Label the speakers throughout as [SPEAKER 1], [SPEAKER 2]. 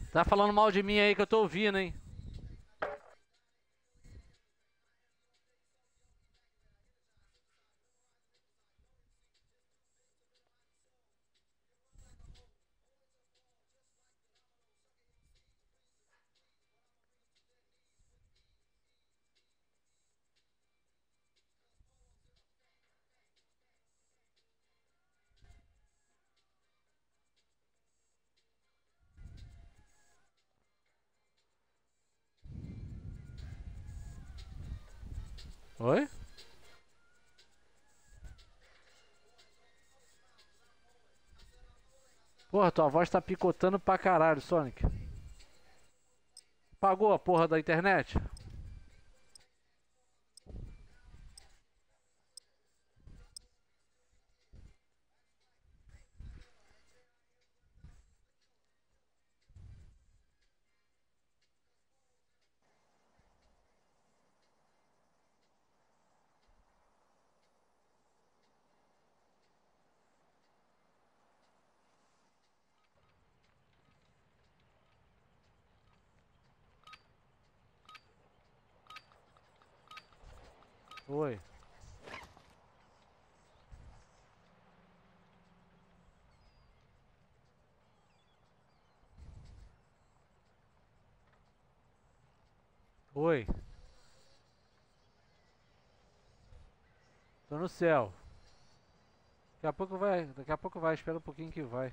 [SPEAKER 1] Tá falando mal de mim aí que eu tô ouvindo, hein? Oi? Porra, tua voz tá picotando pra caralho, Sonic. Pagou a porra da internet? Oi. Oi. Tô no céu. Daqui a pouco vai, espera um pouquinho que vai.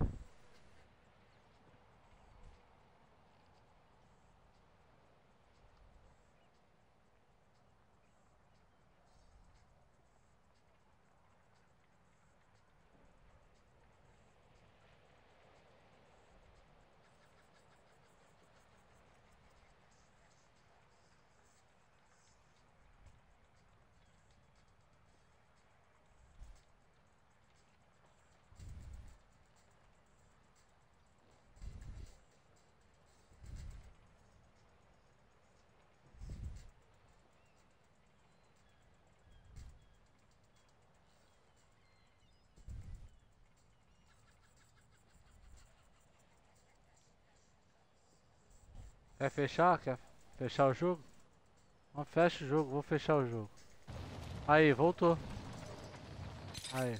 [SPEAKER 1] Quer fechar? Quer fechar o jogo? Não, fecha o jogo, vou fechar o jogo. Aí, voltou. Aí.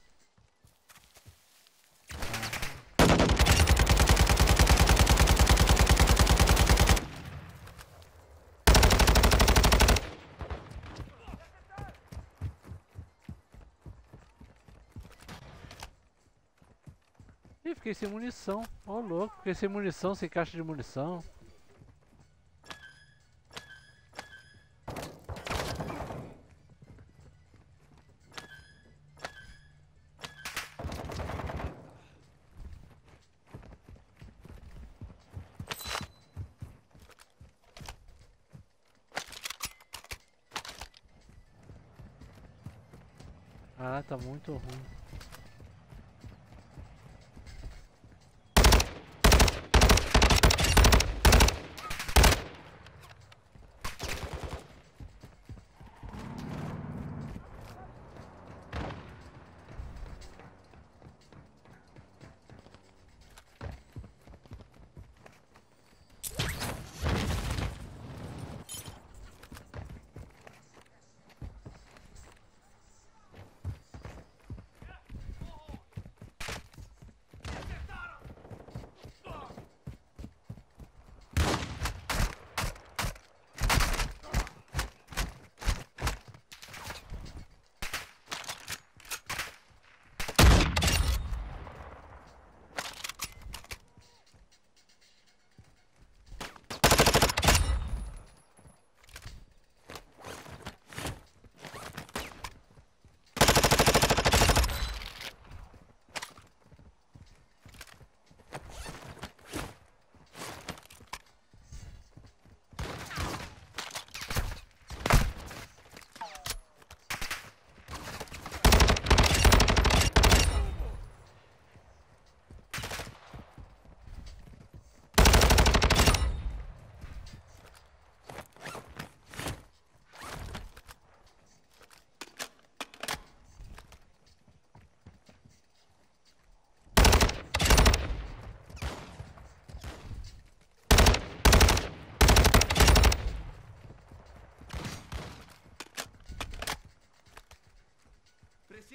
[SPEAKER 1] Ih, fiquei sem munição. Ô, louco, fiquei sem munição, sem caixa de munição. Ah, tá muito ruim.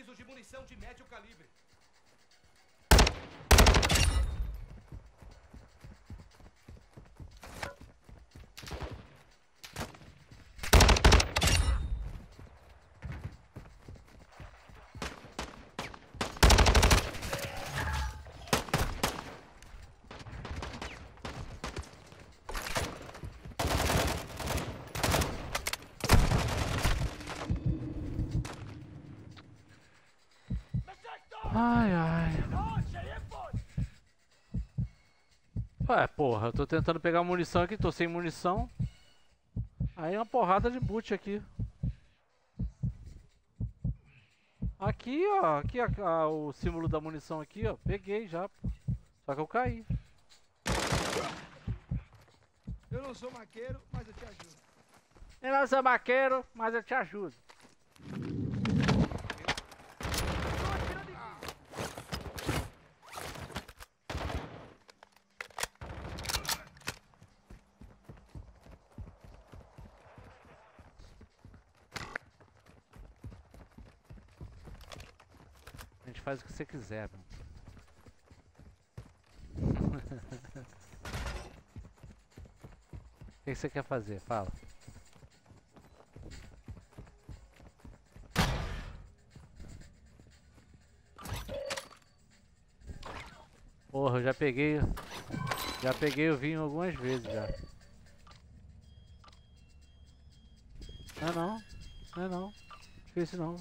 [SPEAKER 2] Preciso de munição de médio calibre.
[SPEAKER 1] Ai, ai. Ué, porra, eu tô tentando pegar munição aqui, tô sem munição. Aí uma porrada de boot aqui. Aqui, ó. Aqui o símbolo da munição aqui, ó. Peguei já, pô. Só que eu caí.
[SPEAKER 3] Eu não sou maqueiro, mas eu te ajudo.
[SPEAKER 1] Eu não sou maqueiro, mas eu te ajudo. A gente faz o que você quiser, mano. O que você quer fazer? Fala. Porra, eu já peguei o vinho algumas vezes já. Não é não. Difícil não.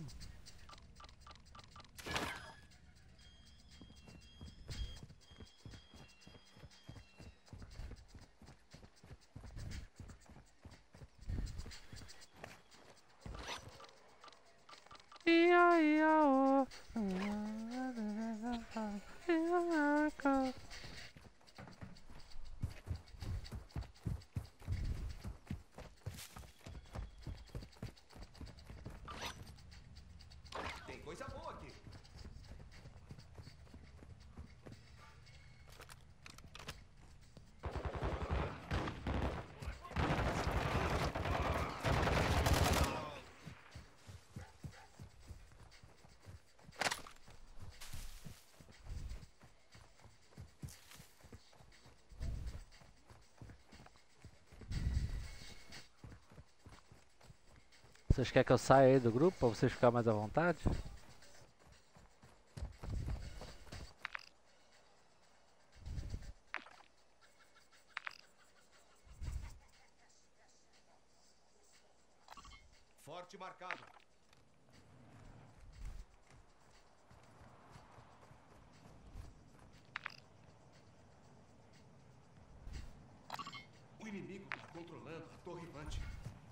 [SPEAKER 2] Tem coisa boa aqui.
[SPEAKER 1] Vocês querem que eu saia aí do grupo pra vocês ficarem mais à vontade?
[SPEAKER 2] Forte marcado. O inimigo está controlando a torre Vante.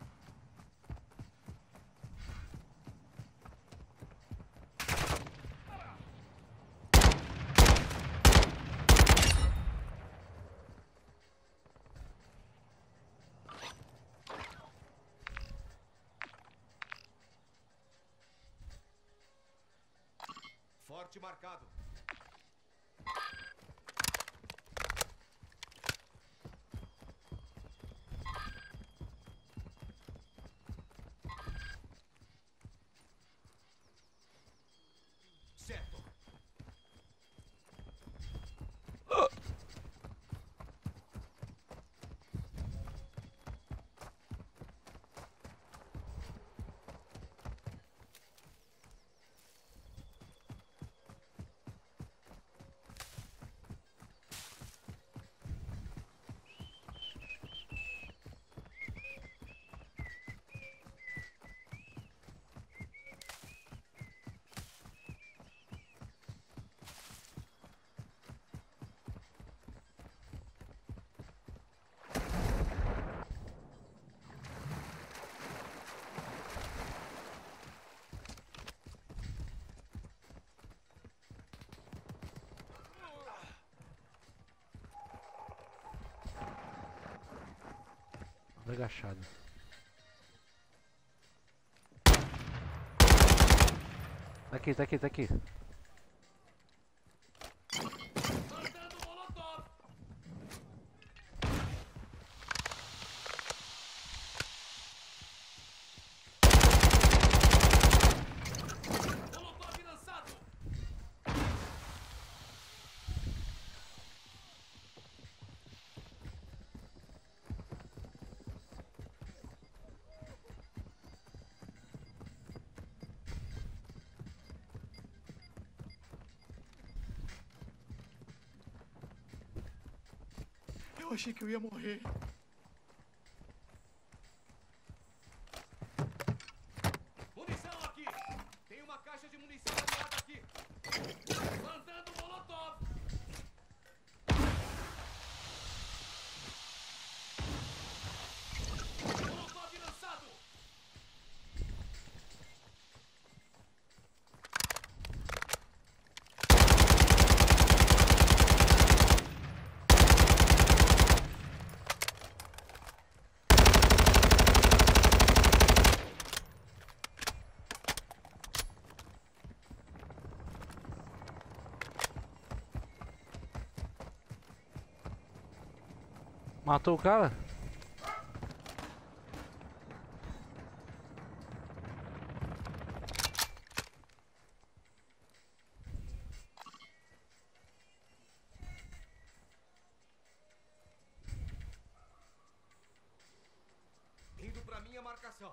[SPEAKER 2] Forte marcado. Certo.
[SPEAKER 1] Agachado. Tá aqui.
[SPEAKER 2] Molotov
[SPEAKER 3] Eu achei que eu ia morrer.
[SPEAKER 2] Munição aqui! Tem uma caixa de munição aliada aqui! Mandando molotov! Molotov lançado!
[SPEAKER 1] Matou o cara?
[SPEAKER 2] Indo pra minha marcação.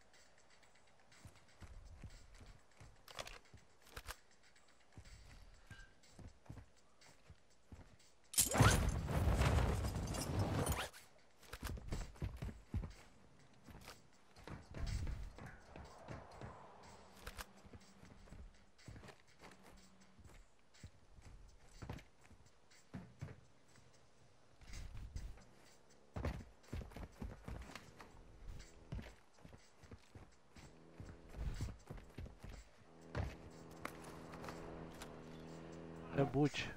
[SPEAKER 1] É boot.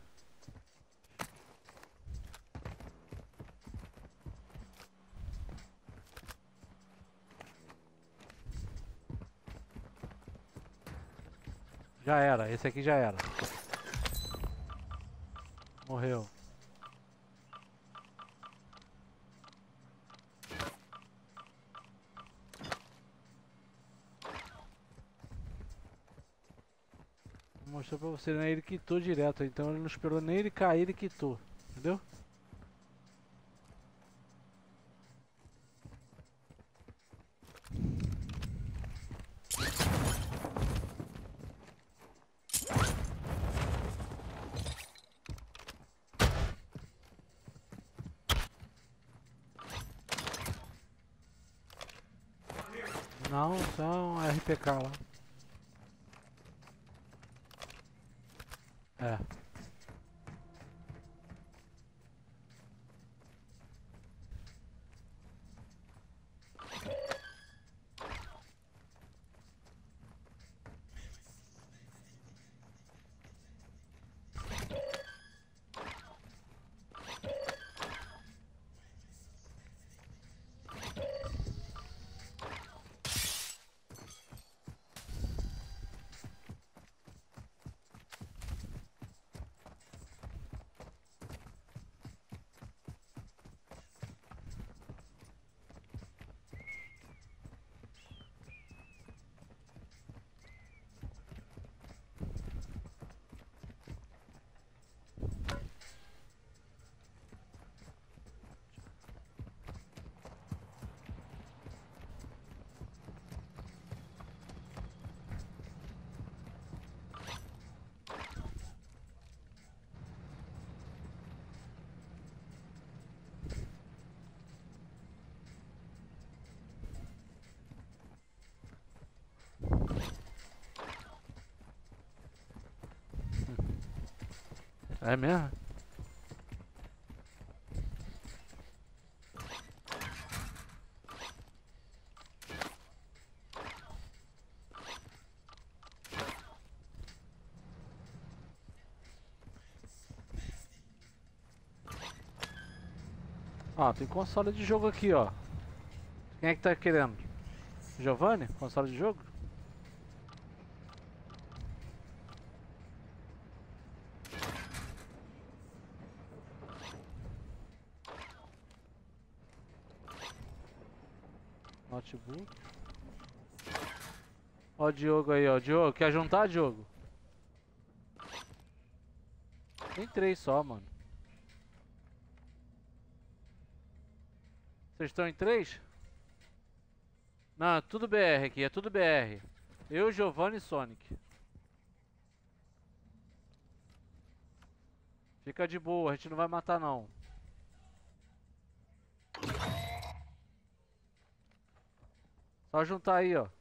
[SPEAKER 1] Já era, esse aqui já era. Morreu. Mostrou pra você, né? Ele quitou direto, então ele não esperou nem ele cair, ele quitou. Entendeu? Não, são RPK lá. É. É mesmo? Ó, tem console de jogo aqui, ó. Quem é que tá querendo? Giovanni? Console de jogo? Notebook. Ó o Diogo aí, ó. Diogo, quer juntar, Diogo? Tem 3 só, mano. Vocês estão em 3? Não, é tudo BR aqui, é tudo BR. Eu, Giovanni e Sonic. Fica de boa, a gente não vai matar não. Só juntar aí, ó.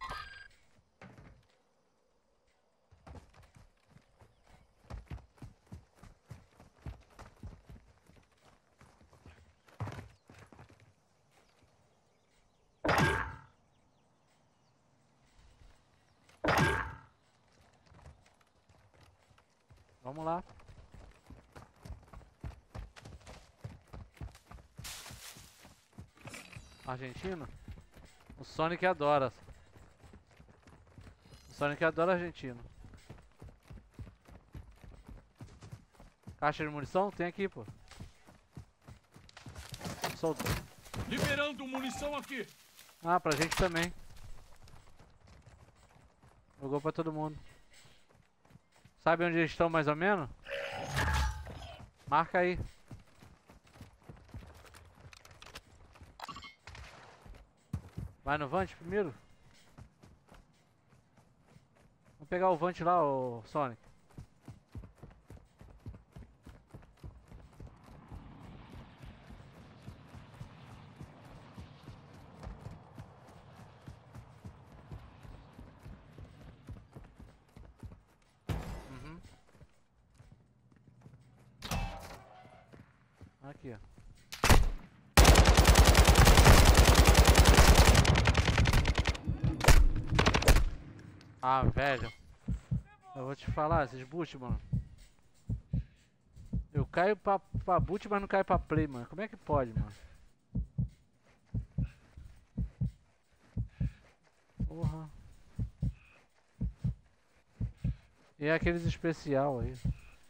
[SPEAKER 1] Vamos lá. Argentino? O Sonic adora. O Sonic adora argentino. Caixa de munição? Tem aqui, pô. Solta.
[SPEAKER 2] Liberando munição aqui.
[SPEAKER 1] Ah, pra gente também. Jogou pra todo mundo. Sabe onde eles estão mais ou menos? Marca aí. Vai no Vant primeiro. Vamos pegar o Vant lá, o Sonic. Uhum. Aqui, ó. Ah, velho. Eu vou te falar, esses boot, mano. Eu caio pra boot, mas não caio pra play, mano. Como é que pode, mano? Porra. E é aqueles especial aí.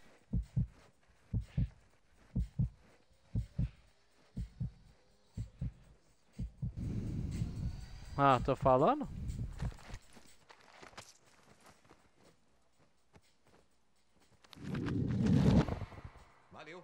[SPEAKER 1] Ah, tô falando?
[SPEAKER 2] Valeu.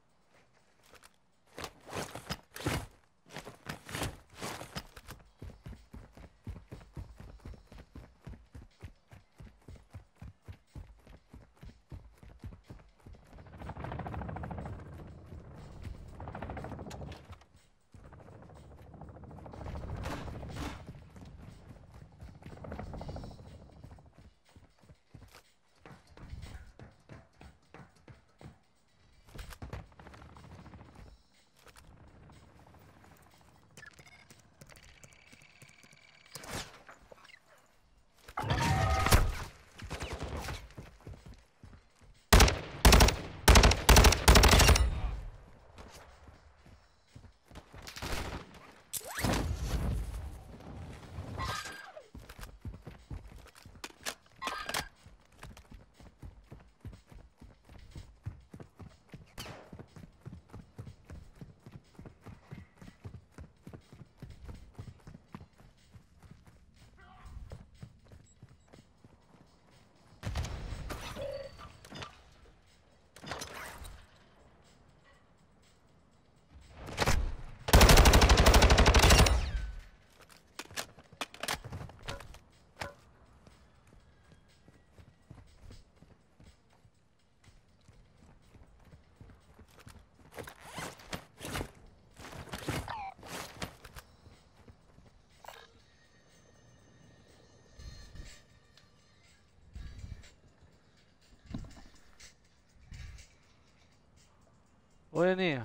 [SPEAKER 1] Oi, Aninha.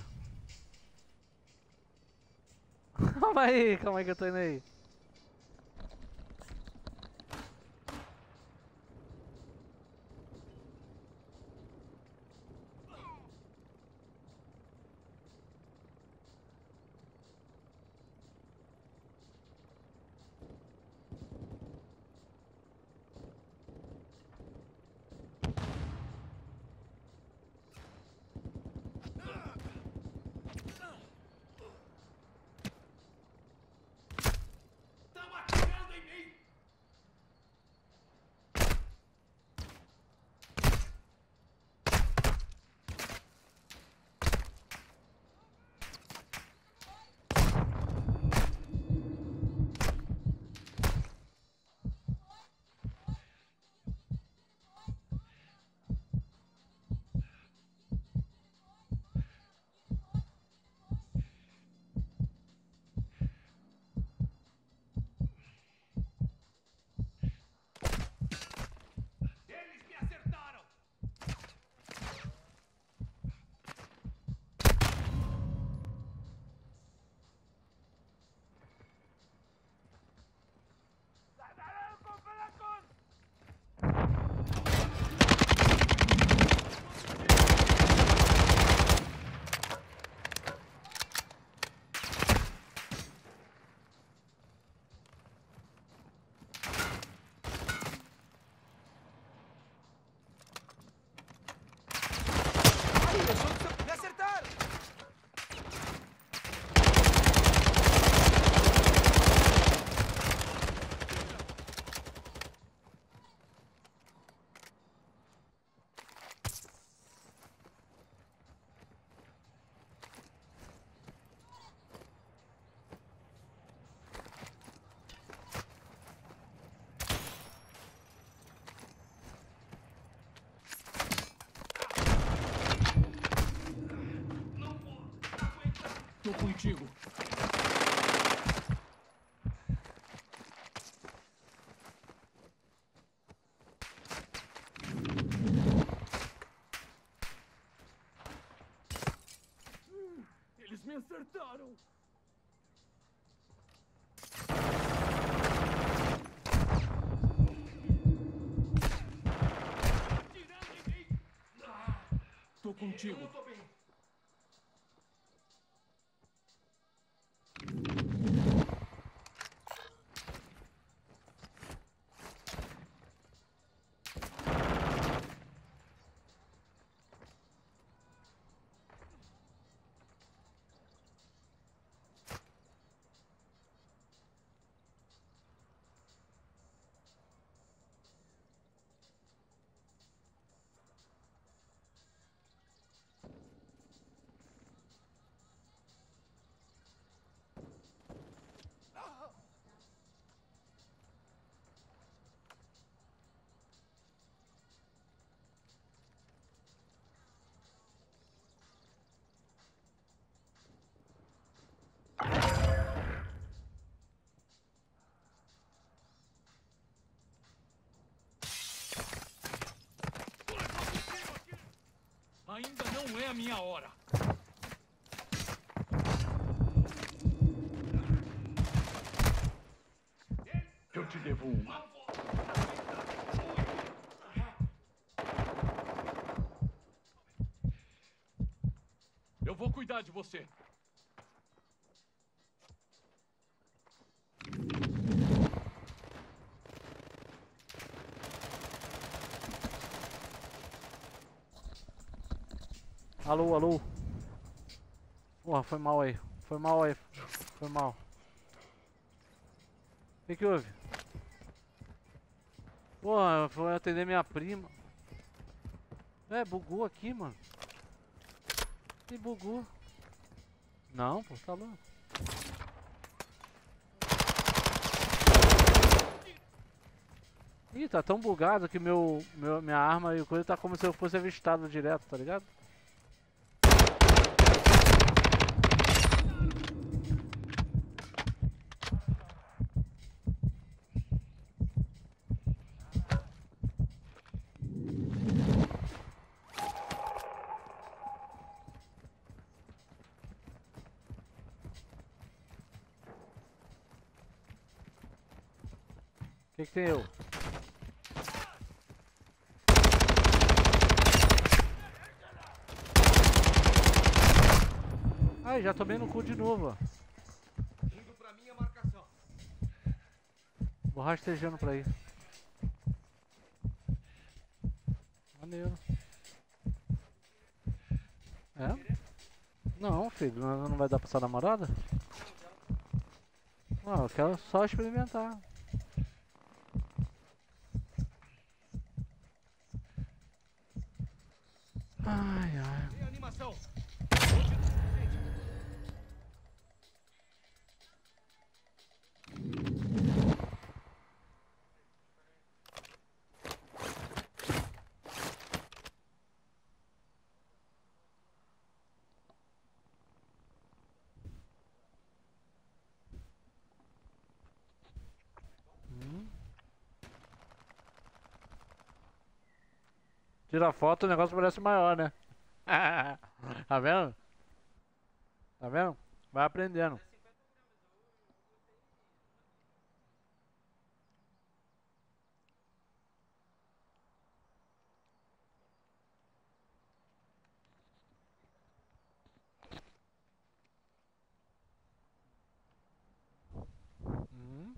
[SPEAKER 1] Calma aí que eu tô indo aí.
[SPEAKER 2] Tô contigo. Eles me acertaram. Tô contigo.
[SPEAKER 4] Eu não tô bem.
[SPEAKER 2] Ainda não é a minha hora. Eu te devo uma. Eu vou cuidar de você.
[SPEAKER 1] Alô, alô. Porra, foi mal aí. Foi mal aí. Foi mal. O que houve? Porra, foi atender minha prima. É, bugou aqui, mano. E bugou. Não, pô, tá louco. Ih, tá tão bugado que minha arma e o coisa tá como se eu fosse avistado direto, tá ligado? Que tem eu? Ai, já tomei no cu de novo, ó.
[SPEAKER 4] Indo pra minha marcação.
[SPEAKER 1] Vou rastejando pra ir. Maneiro. É? Não, filho, não vai dar pra sua namorada? Não, eu quero só experimentar. Ai, ai.
[SPEAKER 4] Tem animação.
[SPEAKER 1] Tira a foto, o negócio parece maior, né? Tá vendo? Tá vendo? Vai aprendendo. Hum.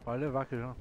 [SPEAKER 1] Pode levar aqui junto.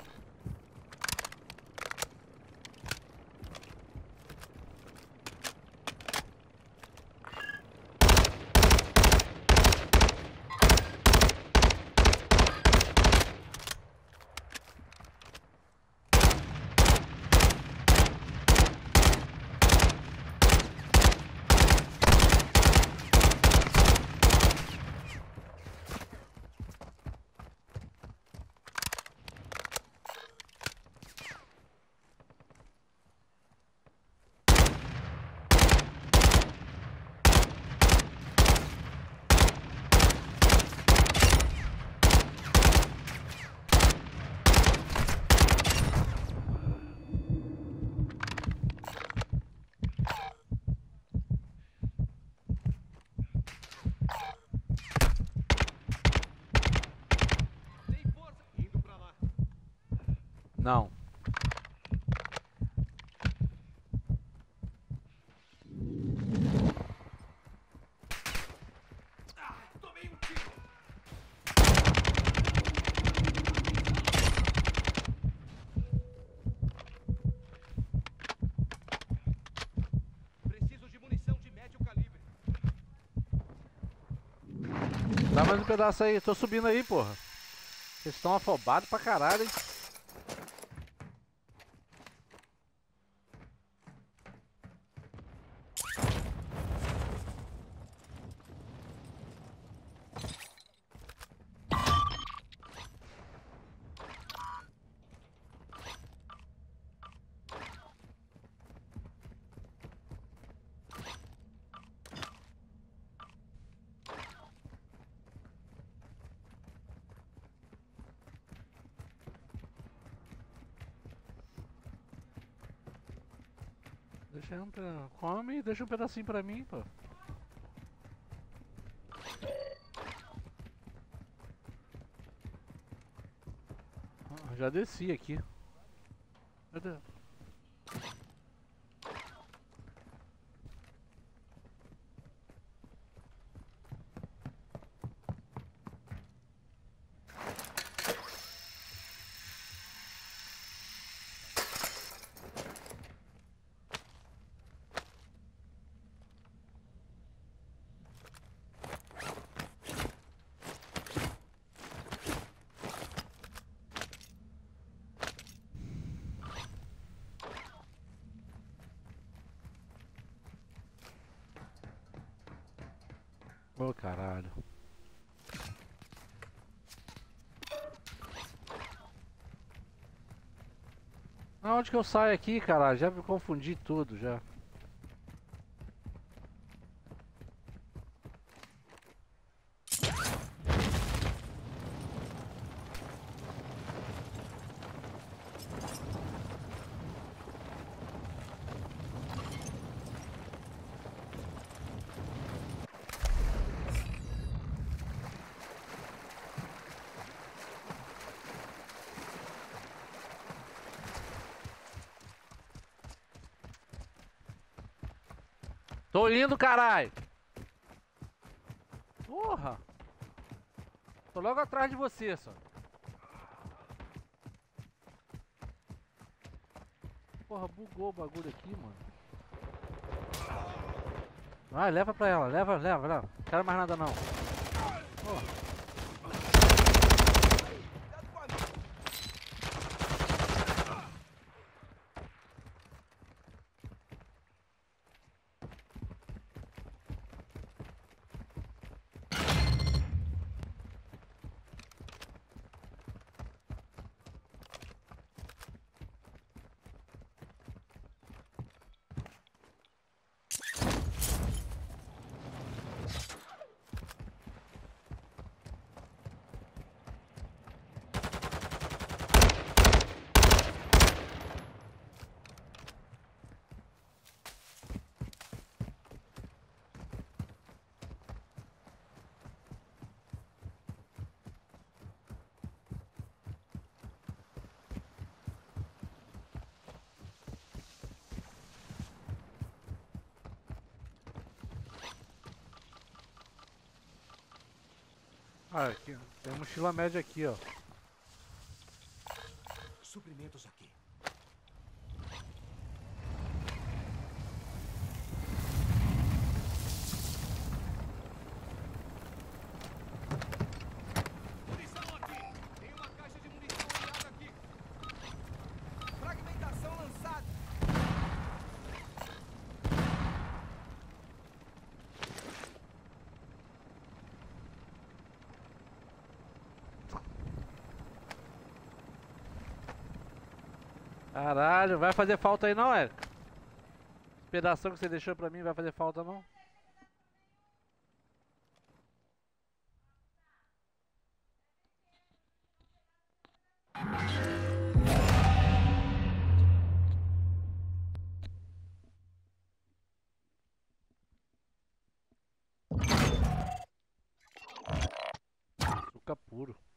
[SPEAKER 2] Tem força. Indo pra lá.
[SPEAKER 1] Não.
[SPEAKER 2] Tomei um tiro. Preciso de munição de médio calibre.
[SPEAKER 1] Dá mais um pedaço aí. Tô subindo aí, porra. Vocês estão afobados pra caralho, hein? Deixa come e deixa um pedacinho pra mim, pô. Já desci aqui. Cadê? Ô, caralho. Aonde que eu saio aqui, caralho? Já me confundi tudo, já. Tô indo, caralho! Porra! Tô logo atrás de você, só. Porra, bugou o bagulho aqui, mano. Vai, leva pra ela, leva. Não quero mais nada não. Porra. Ah, aqui, tem mochila média aqui, ó.
[SPEAKER 2] suprimentos aqui. Munição aqui! Tem uma caixa de munição aliada aqui!
[SPEAKER 3] Fragmentação lançada.
[SPEAKER 1] Caralho, vai fazer falta aí não, Érico? Esse pedação que você deixou pra mim vai fazer falta não? Açúcar puro.